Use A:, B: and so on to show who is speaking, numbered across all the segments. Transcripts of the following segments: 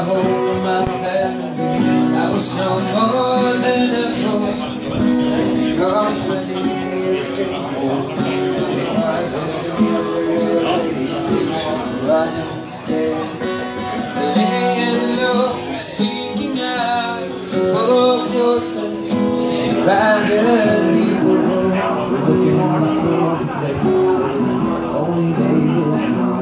A: hold of my family. I was no more than a fool. Company is strangers. Running scared, laying low, seeking out for fortress. Rather leave the road, looking for the places only they would know.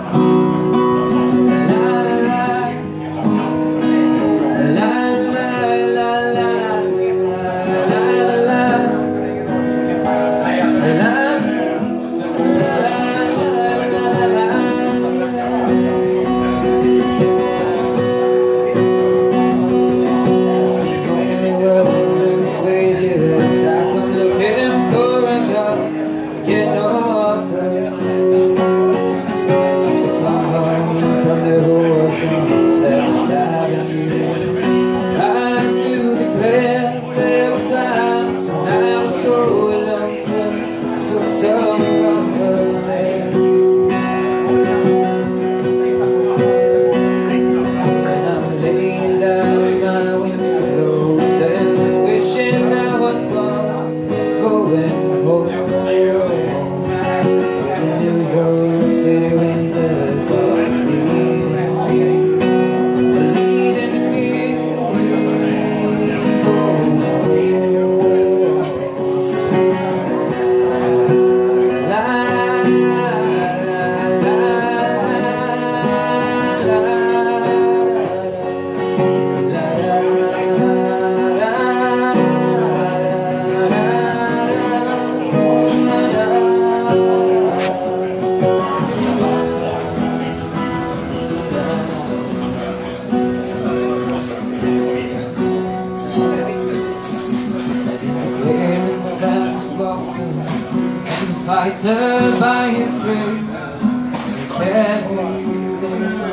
A: Fighter by his grave, carry the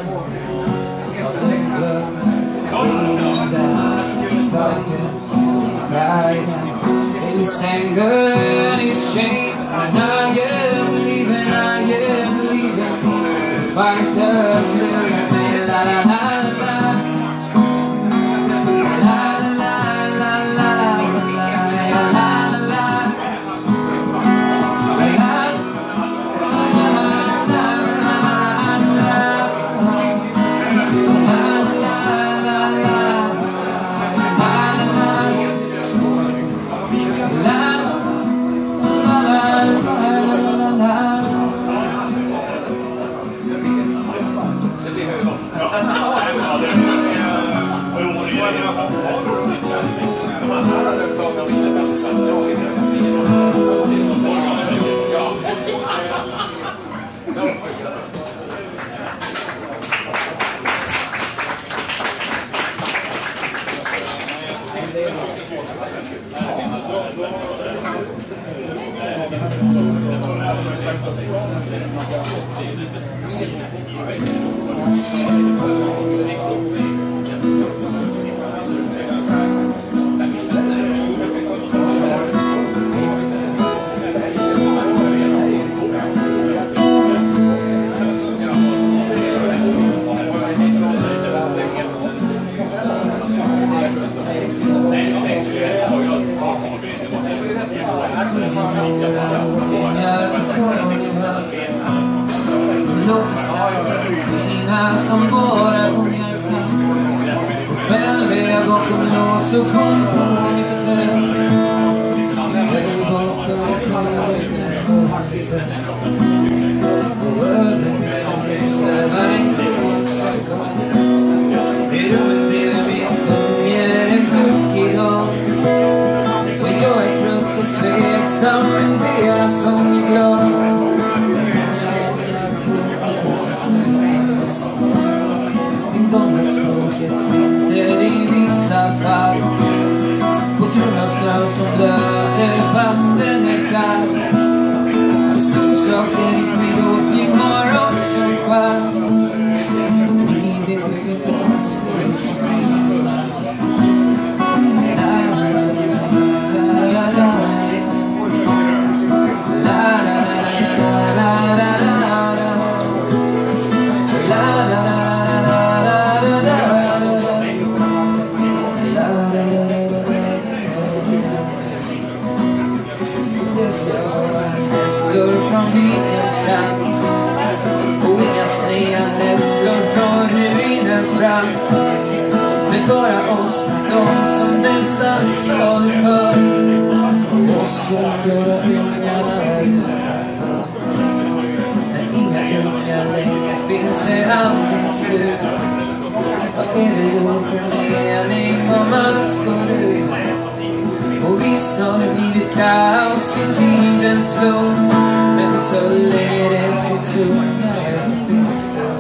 A: blood, bleeding down, crying in his anger and his shame. And I am leaving, the fighter still remains. La la la la. Låt oss slagna som våra ungar kan. Välviga bakom lås och kom på mitt sätt. Väl bakom och över mitt huvud svävar inte folkstagång. I rummet bredvid mitt sjunger en tokig dag. Och jag är trött och tveksam, men deras sång är glad. Språket sitter i vissa fall på grund av snö som blöter fast den är kall. Och varandra, men bara oss, de som dessa sorg för, och så göra ungarna utanför. När inga unga längre finns är allting slut. Vad är det då för mening om allt står ut? Och visst har det blivit kaos i tidens slum, men så länge det finns ungar så finns det.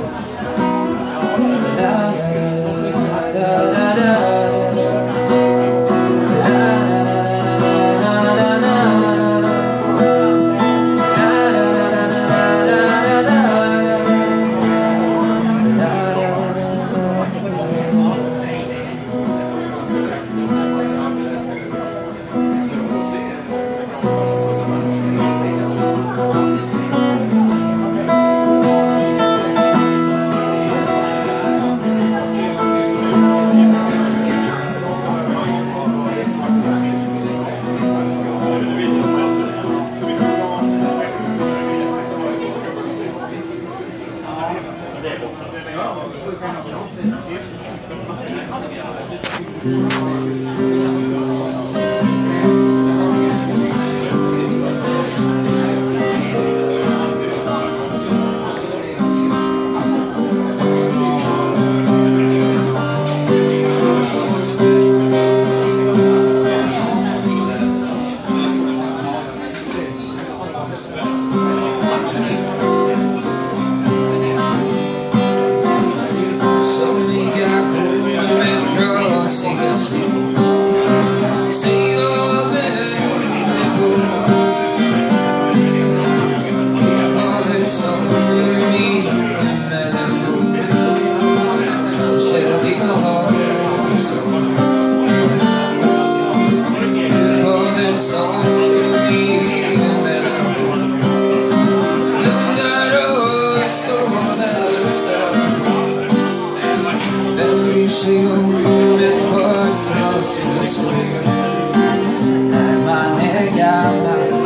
A: När man är gammal,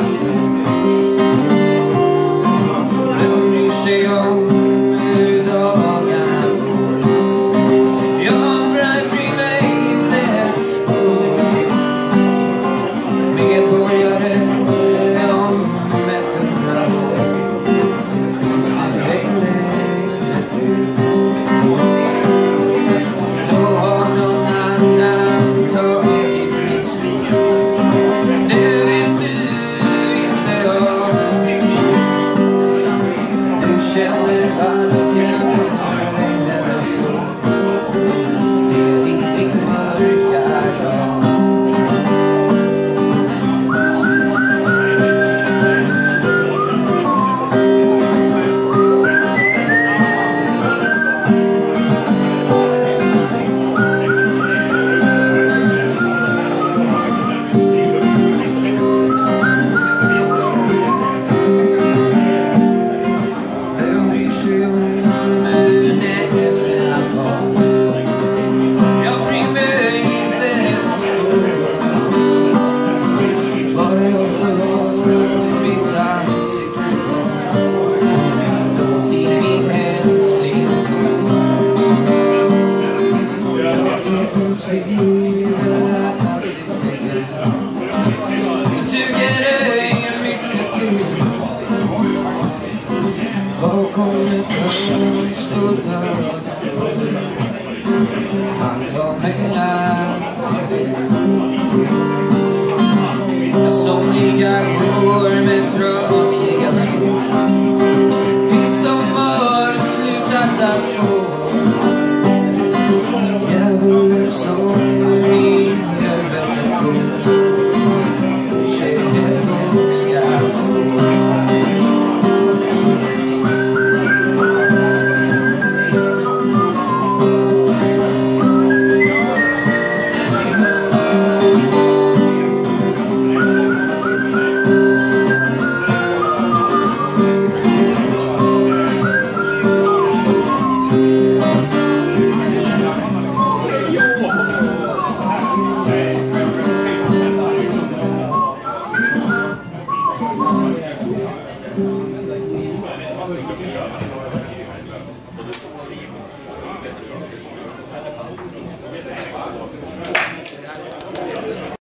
A: vem bryr sig om hur dagarna går? Jag bryr mig inte ett spår. Medborgare om 100 år, finns det längre till. Då har någon annan tagit mitt liv. Det vet du inte jag. Du känner varken eller så. Det är din mörka dag. Bakom ett hörn står dörren. Han tar mig nära. Somliga går med trasiga skor tills de har slutat att gå.